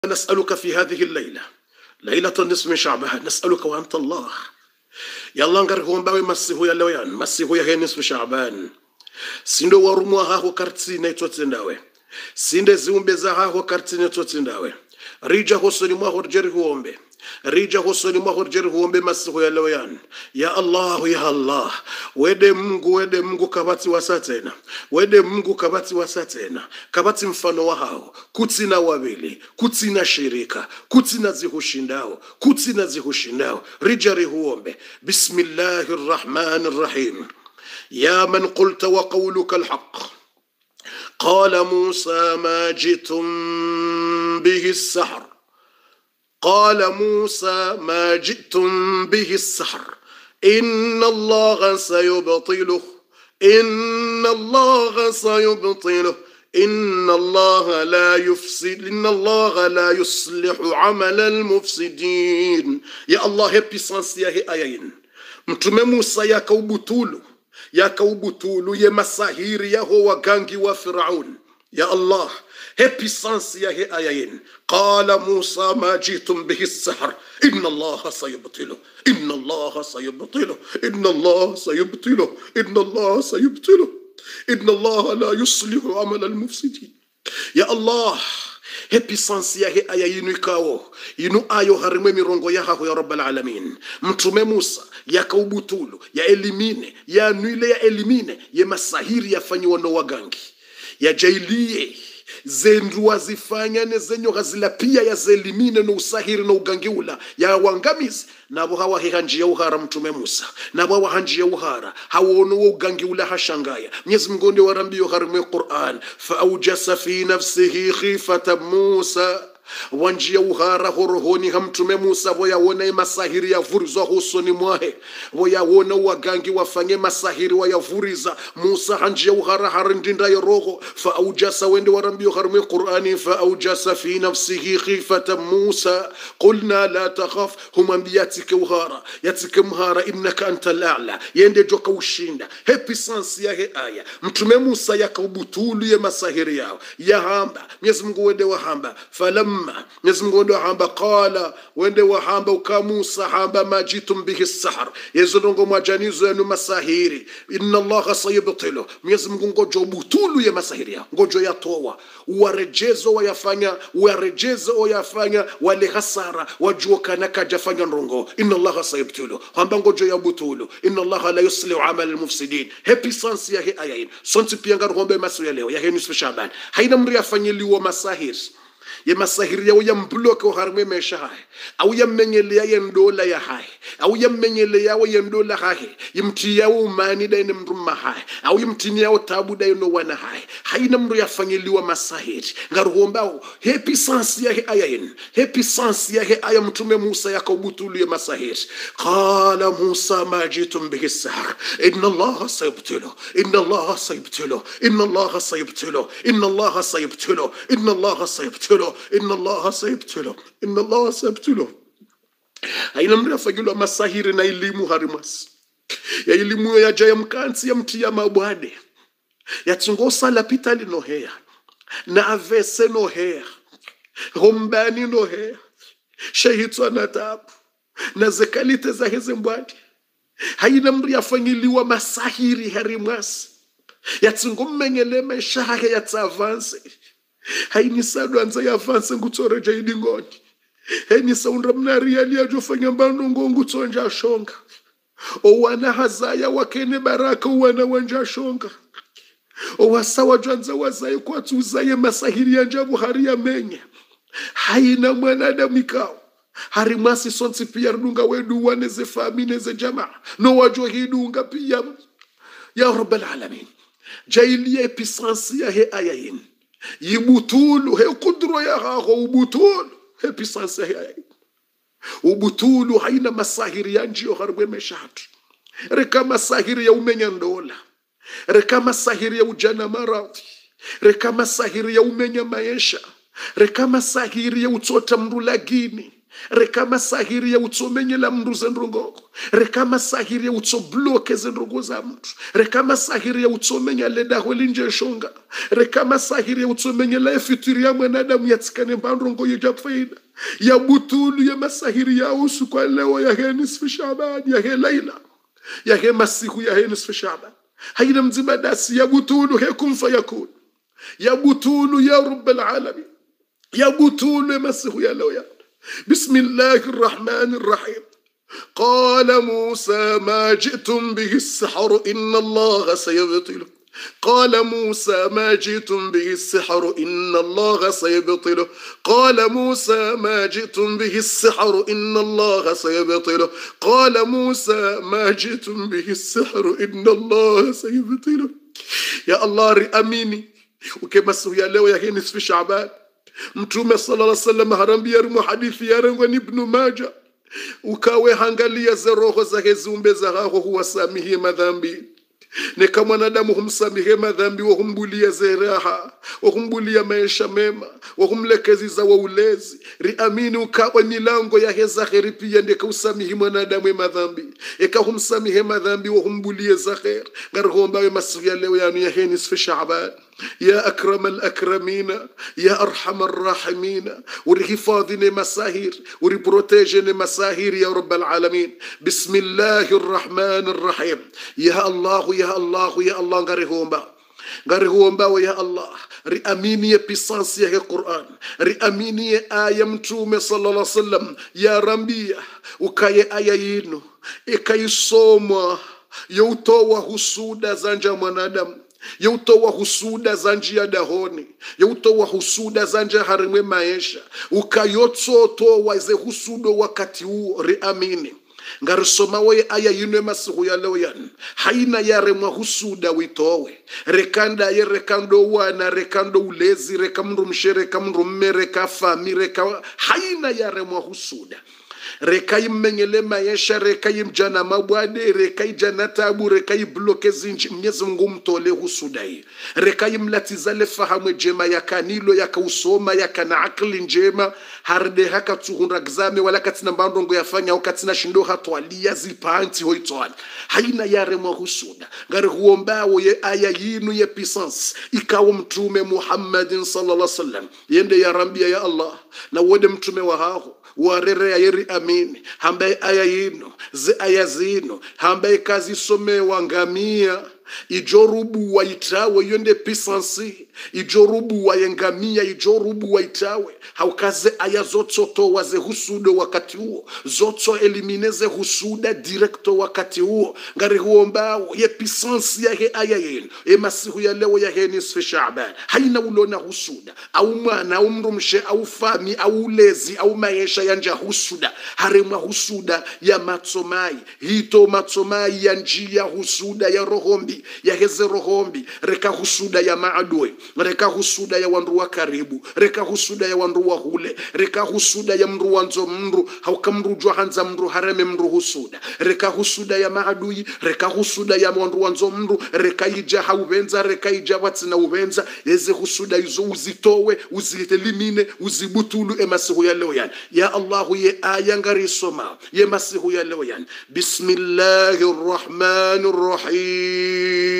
نسألك في هذه الليلة ليلة النصف من شعبان، نسألك وأنت الله يا الله نغرهم باوي مسيحو يا لويان مسيحو يا نصف شعبان sindo warumwa haho kartine totsindawe sinde ziumbeza haho kartine totsindawe rija hosoni mwa horjeri huombe rija hosoni mwa horjeri huombe masihu ya loyan ya Allah wede Mungu kabati wasatena wede Mungu kabati wasatena kabati mfano wa hao kutina wawili kutina shirika kutina zihushindao rija huombe bismillahirrahmanirrahim يا من قلت وقولك الحق قال موسى ما جئتم به السحر قال موسى ما جئتم به السحر إن الله سيبطله إن الله سيبطله إن الله لا يفسد إن الله لا يصلح عمل المفسدين يا الله هبي سانسيا هي آيين متومه موسى yakaubutulu ye masahiri yaho wagangi wa Firaun ya Allah hepi sansi ya he ayayin qala Musa ma jitum bihi as-sihr inna Allah sayubtilu inna Allah sayubtilu inna Allah sayubtilu inna Allah sayubtilu inna Allah la yuslihu amal al-mufsidin ya Allah hepi sansi ya he ayinu ikawo inu ayo harime mirongo ya haho ya rabbal alamin mtume Musa yakaubutulu ya elimine ya nuile ya elimine ye masahiri yafanyiwa no wagangi ya jailie zendu wazifanya nezenyo gazila pia ya zelimine no usahiri no ugangiula ya wangamizi nabo hawa hehanjia uhara mtume Musa nabo hawa hanjia uhara hawono ugangiula hashangaya Mwenyezi Mungu ndiye warambio harime Qur'an fa awjasa fi nafsihi khifata Musa wanjia uhara horohoni hamtume Musa voyaona masahiri yavurizwa husoni mwahe voyaona wagangi wafanye masahiri wayavuriza Musa hanjia uhara harindinda yorogo fa aujasa wende warambio harme Qur'ani fa aujasa fi nafsihi khifata Musa qulna la takhaf humambiyatike uhara yatike mhara innaka antal a'la yende joka ushinda hepi sansi ya he aya mtume Musa yakaubutulu ye masahiri yao yahamba Mwenyezi Mungu wende wahamba falam Mwenyezi Mungu ndo hamba qala wende wahamba ukamusa hamba majitum bihi as-sihr yezongo majanizo yenu masahiri inna Allah sayubtilu Mwenyezi Mungu ngojo butulu ya masahiri yao ngojo yatoa uwarejezo wayafanya wale hasara wajua kana kajafanya ndongo inna Allah sayubtilu hamba ngojo ya butulu inna Allah la yuslihu amal al-mufsidin happy sense ya he ayain sonti pia ngarombe maso ya leo ya he nusu Shaban haina mri afanyiliwa masahiri ye masahiri ya uya mbloke uharme mesha hai au ya menyele ya yendola ya hai au ya menyele ya yendola hai yimti ya umani da ine mruma hai au yimtini ya tabu da ino wana hai haina mru yafanyiliwa masahiri ngaruhombao happy sense ya he ayayin happy sense ya he aya mtume Musa yakubutulu ya masahiri qala Musa ma jitum bihi as-sihr inna Allah sayubtilu inna Allah sayubtilu inna Allah sayubtilu inna Allah sayubtilu inna Allah sayubtilu inna Allah sayubtilu inna Allah sayubtilu haina mri afanyiliwa masahiri na elimu harimas ya elimu ya jaya mkansi ya mti ya mabwade ya tungosa la pitali nohea na avese nohea rombani nohea shahitwa na tabu na zekalite za heze mbwadi haina mri afanyiliwa masahiri harimas ya tungo mmenyele meshahe ya tsavanse haini sadu anza ya avanse ngutore jaidi ngodi haini saundra mnari ya liya jofanya mbano ngongu tonja shonga owana hazaya wakene baraka owana wanja shonga owasawa jwanza wazaye kwa tuzaye masahiri ya njabu hari ya menye haina mwanadamu ikao harimasi sonsi pia runga wedu waneze famine ze jamaa no wajwa hidunga pia ya rabbal alamin jailia episansi ya he ayayin yibutulu he kudro ya haho ubutulu he pisansi ya he ayayin ubutulu haina masahiri ya njio harwe meshatu reka masahiri ya umenya ndola reka masahiri ya ujana maradhi reka masahiri ya umenya maisha reka masahiri ya utota mrulagini reka masahiri ya utsomenye la mndu zendrongo, reka masahiri ya utsobloke zendrongo za mndu, reka masahiri ya utsomenye leda holinje shonga, reka masahiri ya utsomenye la futuri ya mwanadamu yatsikane mbandrongo yejapfaida ya butulu ya masahiri ya usu kwa leo ya he nisfu Shaban, ya he Laila, ya he masihu, ya he nisfu Shaban. Haina mzima dasi ya butulu he kun fayakun, ya butulu ya rabbal alamin, ya butulu ya masihu ya leo ya. بسم الله الرحمن الرحيم. قال موسى ما جئتم به السحر إن الله سيبطله. قال موسى ما جئتم به السحر إن الله سيبطله. قال موسى ما جئتم به السحر إن الله سيبطله. قال موسى ما جئتم به السحر إن الله سيبطله. يا الله رأميني وكما سويا لو يا نصف شعبان Mtume sallallahu alaihi wasallam harambia mu hadithi ya rengo ni Ibn Majah, ukawe hangalia za roho za hezumbe za haho huwasamihi madhambi, ne kama mwanadamu humsamihe madhambi wa humbulia zeraha wa humbulia maisha mema wa humlekezi za waulezi riamini ukawe milango ya heza kheri pia ndeka usamihi mwanadamu madhambi eka humsamihe madhambi wa humbulia za khair ngarhomba we masuya leo yanu ya henis fi Shaaban. يا أكرم الأكرمين يا أرحم الراحمين ورحفاظني مساهير وربروتيجني مساهير يا رب العالمين. بسم الله الرحمن الرحيم. يا الله يا الله يا الله غاريهومبا ويا الله رأميني بيسانسي يا القرآن رأميني آية متومة صلى الله عليه وسلم يا ربي وكاي آية ينو إكاي سوما يوتوا husuda zanja mwanadamu yautowa husuda za njia dahoni yautowa husuda za njia harimwe maisha ukayotsotowa ze husudo wakati huo riamini ngarisoma we aya yinwe masihu ya leo yan haina yare mwa husuda witowe rekanda ye rekando wana rekando ulezi rekamndu mshere kamndu mmere kafami reka haina yare mwa husuda rekai menyele maisha rekai mjana mabwade rekai jana tabu rekai bloke zinji Mwenyezi Mungu mtole husudai rekai mlatizale fahamu jema yakanilo yakausoma yakana akili njema harde haka tuhunda gzame wala katina mbandongo yafanya ukatina shindo hatwalia zipanti hoitwani haina yare mwa husuda ngari huombao ye aya yinu ye pisans ikawo mtume Muhammadin sallallahu alaihi wasallam yende ya rambia ya Allah na wode mtume wa hao warere ayeri amini hambaye aya yino ze aya zino hambaye kazi some wangamia ijorubu waitawe yonde pisansi ijorubu wayengamia ijorubu waitawe haukaze aya zotsoto waze husudo wakati huo zotso elimineze husuda directo wakati huo ngari huombao ye pisansi ya he aya yino masihu ya leo ya he nisfi Shaaban haina ulona husuda au mwana au mrumshe au fami au ulezi au maisha yanja husuda harema husuda ya matsomai hito matsomai ya njia husuda ya rohombi ya heze rohombi reka husuda ya maadui reka husuda ya wandu wa karibu reka husuda ya wandu wa hule reka husuda ya mru wanzo mru haukamrujwa hanza mru hareme mru husuda reka husuda ya maadui reka husuda ya wandu wanzo mru reka ija haubenza reka ija watsina ubenza yeze husuda izo uzitowe uzitelimine uzibutulu masihu ya leo yani ya Allahu ye aya ngari soma ye masihu ya leo yani Bismillahirrahmanirrahim.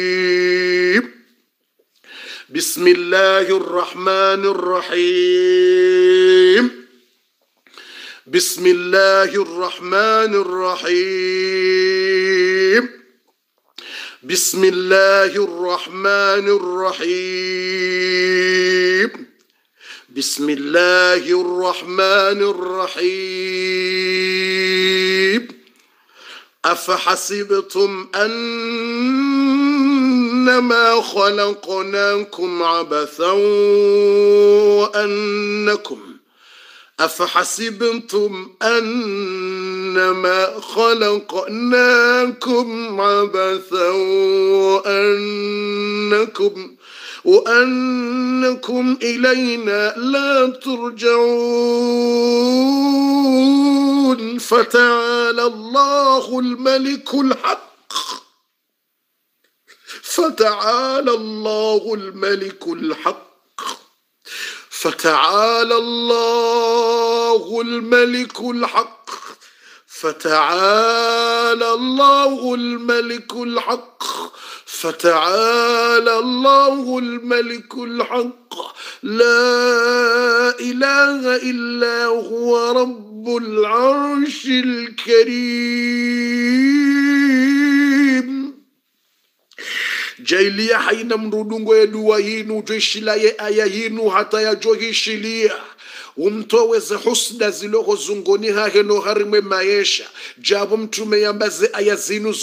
بسم الله الرحمن الرحيم. بسم الله الرحمن الرحيم. بسم الله الرحمن الرحيم. بسم الله الرحمن الرحيم. أفحسبتم أنما خلقناكم عبثا وأنكم أفحسبتم أنما خلقناكم عبثا وأنكم إلينا لا ترجعون فتعالى الله الملك الحق. فتعالى الله الملك الحق. فتعالى الله الله الملك الحق فتعالى الله الملك الحق فتعالى الله الملك الحق لا إله إلا هو رب العرش الكريم. jailia haina mrudungo ya dua hinu joishila ye aya hinu hata ya johishilia umtoweze husda ziloho zungoni haheno harimwe maisha jabu mtume yambaze aya zinu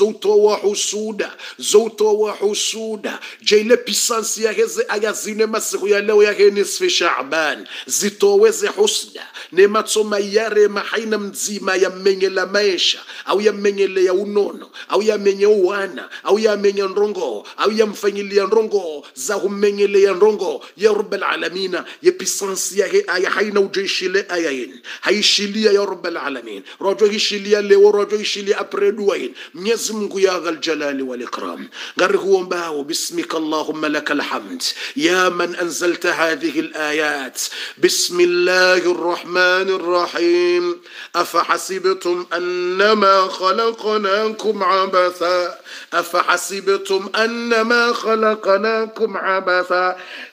zoutowa husuda jaile pisansi ya heze aya zine masiku ya leo ya henisfi Shaaban zitoweze husda nema tsoma yare mahaina mzima ya menyela maisha au ya menyele ya unono au ya menye uwana au ya menye nrongo au ya mfanyilia nrongo za humenyele ya nrongo ya Rabbal Alamina ya pisansi ya he aya haina ujoishile ayayin haishilia ya Rabbal Alamin rojo hishilia leo rojo hishilia apreduayin Mwenyezi Mungu ya Dhal Jalali wal Ikram ngari huombao bismika Allahumma lakal hamd ya man anzalta hadhihi al-ayat bismillahir rahmanir rahim afahasibtum annama khalaqnakum abatha afahasibtum annama khalaqnakum abatha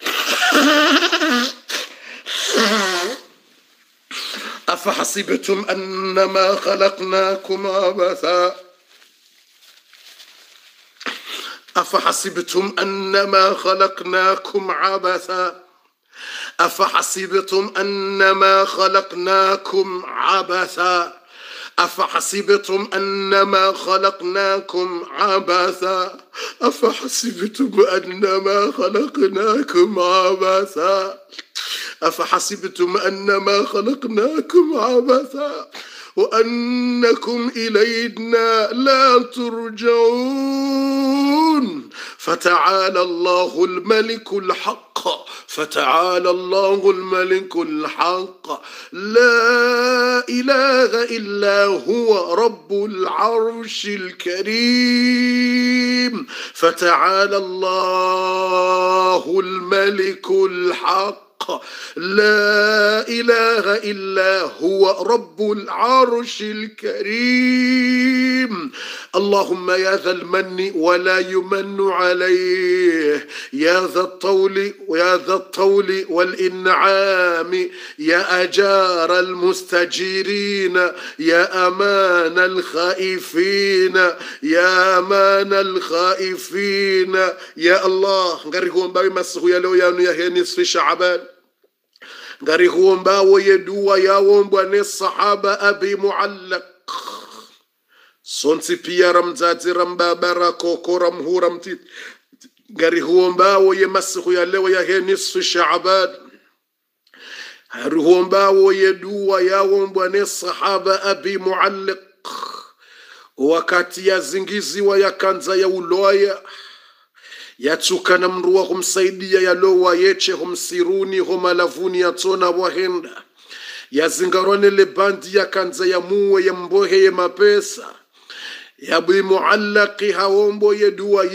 أفحسبتم أنما خلقناكم عبثا أفحسبتم أنما خلقناكم عبثا أفحسبتم أنما خلقناكم عبثا أفحسبتم أنما خلقناكم عبثا أفحسبتم أنما خلقناكم عبثا أفحسبتم أنما خلقناكم عبثا وأنكم إلينا لا ترجعون فتعالى الله الملك الحق فتعالى الله الملك الحق لا إله إلا هو رب العرش الكريم فتعالى الله الملك الحق لا إله إلا هو رب العرش الكريم اللهم يا ذا المن ولا يمن عليه يا ذا الطول والإنعام يا أجار المستجيرين يا أمان الخائفين يا أمان الخائفين يا الله نقريكم باوي مسخو يا لو يا نصف شعبان ngari huomba woye dua ya wombwa ne sahaba Abi Muallaq sonsi pia ramzazi rambabara kokora mhura mtit ngari huomba woye masiku ya leo ya he nisfu Shaaban ngari huomba woye dua ya wombwa ne sahaba Abi Muallaq wakati ya zingizi wa ya kanza ya uloya yatuka na mruwa humsaidia ya lowa yeche humsiruni humalavuni ya tona wahenda ya zingarone le bandi ya kanza ya muwe ya mbohe ya mapesa ya Abi Muallaqi hawombo ye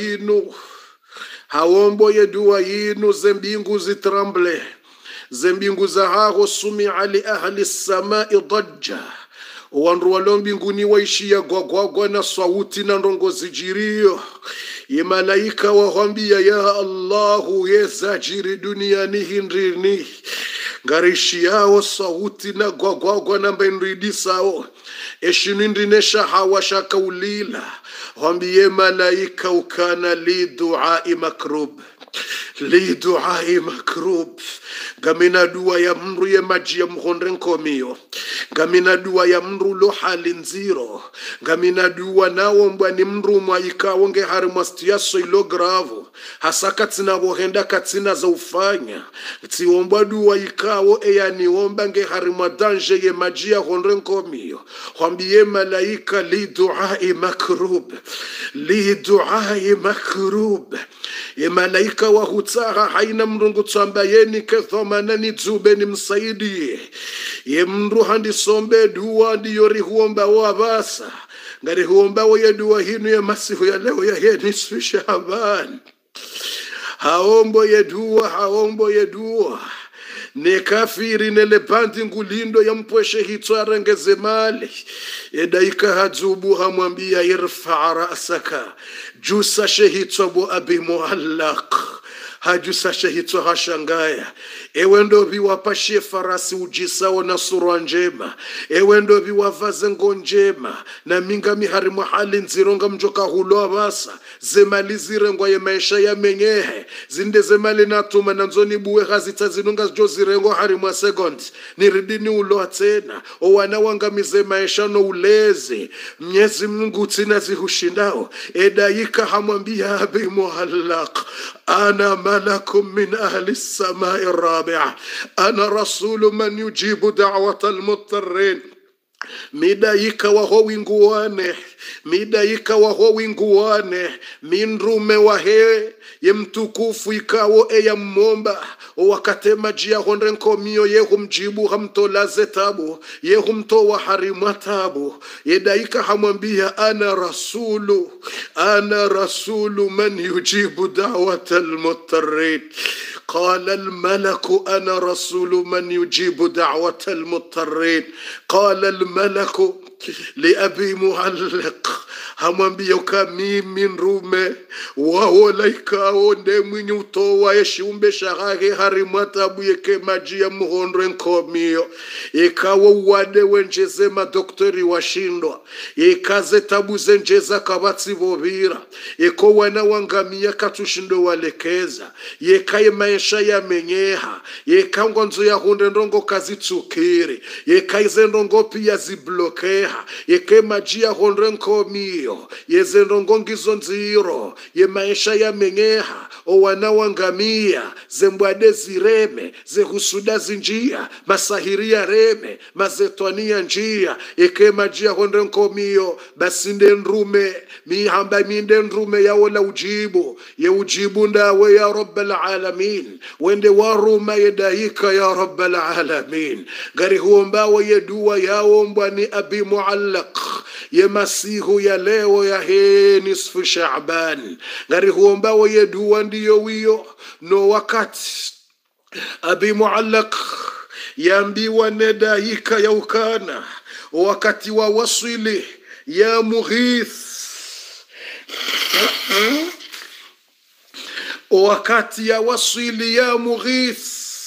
dua yinu zembingu zitramble zembingu za haho sumi ali ahli samai dajja wanru walombinguni waishia gwagwagwa na sauti na ndongo zijirio ye malaika wahambia ya Allahu yezajiri duniani hindrini ngarishiao sauti na gwagwagwa na mbenridisao eshinindinesha hawashaka ulila wambie malaika ukana li duai makrub gamina dua ya mru ye maji ya mhondren komio gamina dua ya mru lo halinziro gamina dua nawo mbwani mru mwaika wonge hari mwastiaso ilo gravo hasa katina wohenda katina za ufanya tiwombwa dua ikawo eya niwomba nge hari mwadanje ye maji ya hondren komio wambie malaika li duai makrub ye malaika wa hutaha haina mrungu tsamba yeni kethomana ni zube ni msaidi ye mru handi sombe dua ndi yori huomba wa basa ngari huomba wa ye dua hinu ya masihu ya leo ya ye nisfu Shaaban haombo ye dua ne kafiri nele bandi ngulindo ya mpweshe hito arengeze mali edaika hajubu hamwambia irfa ra'saka jusa shehito bu Abi Muallaq hajusa shehito hashangaya ewe ndo viwapashie farasi ujisao na sura njema ewe ndo viwavaze ngo njema na minga miharimu hali nzironga mjoka huloa basa zemali zirengwa ye maisha ya menyehe zinde zemali natuma na nzoni buwe hazita zinunga jo zirengo harimu wa second niridini uloa tena o wanawangamize maisha no uleze Mwenyezi Mungu tina zihushindao edaika hamwambia Abi Muallaq ana malakum min ahli samai الرابعة أنا رسول من يجيب دعوة المضطرين midaika waho winguwane minrume wahe ye mtukufu ikawo eya mmomba wakate majia honre nkomio yehu mjibu hamtolaze tabu yehu mtowa harimwa tabu yedaika hamwambia ana rasulu man yujibu da'wata almutarrin قال الملك أنا رسول من يجيب دعوة المضطرين قال الملك لأبي معلق hamwambia mimi nrume wao laika onde mwinyu towa yeshumbe shagage harimatabu yeke maji ya muhondre nkomio ikawo wade wenjeze madoktori washindwa ikaze tabu zenjeza kabatsi bobira iko wana wangamia katushindo walekeza yekaye maisha ya menyeha yekango nzo ya hunde ndongo kazitsukiri yekaize ndongo pia ziblokeha yeke maji ya hondre nkomio yezendongo ngizo nziro ye maisha ya menyeha o wanawangamia zembwade zireme zehusuda zinjia masahiria reme mazetwania njia eke majia honde nkomio basinde nrume mihamba minde nrume ya wala ujibu ye ujibu ndawe ya rabbal alamin wende waruma yedaika ya rabbal alamin gari huombawe yedua yaombwa ni Abi Muallaq ye masihu ya leo ya he nisfu Shaaban ngari huombawo yedua ndiyo wiyo no wakati Abi Muallaq yambiwa nedaika ya ukana wakati wa wasili ya Mughith wakati ya wasili ya Mughith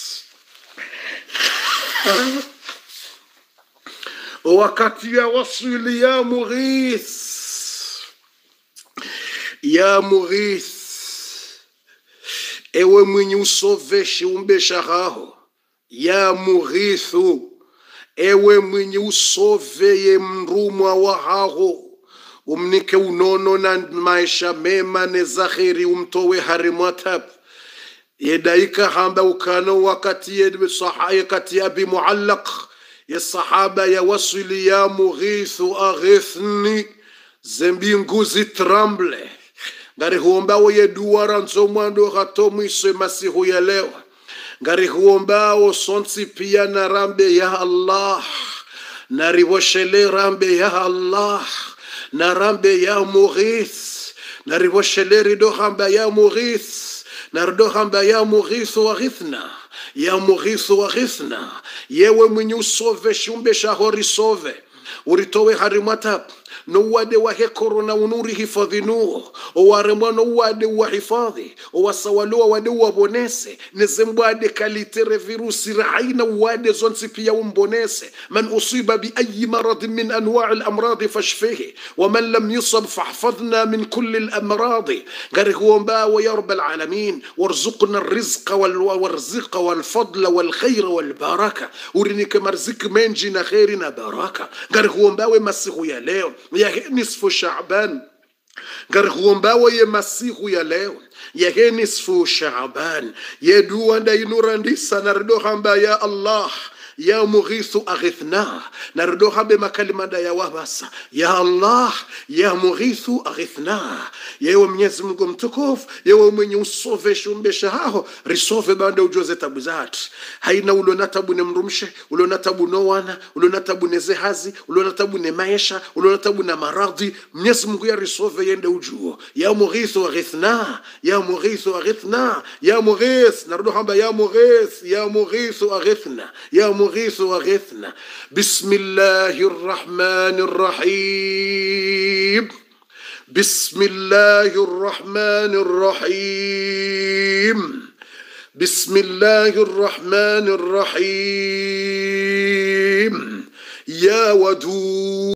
wakati ya wasili ya Mughith ewe mwenye usoveshe umbesha haho ya Mughithu ewe mwenye usoveye mrumwa wa haho umnike unono na maisha mema ne zakhiri umtowe harimatab yedaika hamba ukano wakati yedwe sahaye kati ya Abi Muallaq ya sahaba ya wasili ya Mughithu aghithni zembingu zitramble ngari huombao yeduara nzomwando hatomu iswe masihu ya leo ngari huombao sonsi pia na rambe ya Allah na rivoshele rambe ya Allah na rambe ya Mughith na rivoshele rido hamba ya Mughith na rido hamba ya Mughith wa ghithna ya Mughith wa ghithna yewe mwenye usove shumbe shahori sove uritowe harimata no wade wa he corona unuri hifadhi nuo o waremwa no wade wa hifadhi o wasawalua wade wa bonese nezembwade kalitere virusi raina wade zonsi pia umbonese man usiba bi ayi marad min anwa' al-amrad fashfihi wa man lam yusab fahfadhna min kull al-amrad gari huomba wa ya rabbal alamin warzuqna ar-rizqa wal-warziqa wal-fadla wal-khayra wal-baraka urinike marziki menji na khairi na baraka gari huomba we masihu ya leo ya nisfu Shaaban gari huombawa ye masihu ya leo ya nisfu Shaaban ye dua nda inurandisa nardo hamba ya Allah ya mughithu aghithna. Nardo habe makalimada ya wabasa ya Allah ya mughithu aghithna. Yewe Mwenyezi Mungu mtukufu, yewe mwenye usove shumbesha hao risove banda ujoze tabu zatu. Haina ulona tabu ne mrumshe, ulona tabu no wana, ulona tabu ne zehazi, ulona tabu ne maisha, ulona tabu na maradhi. Mwenyezi Mungu ya risove yende ujuo. Ya mughithu aghithna, ya mughithu aghithna, ya mughith. Nardo hamba ya mughith, ya mughithu aghithna, ya mughithu aghithna. Bismillahirrahmanirrahim. بسم الله الرحمن الرحيم. بسم الله الرحمن الرحيم. يا ودود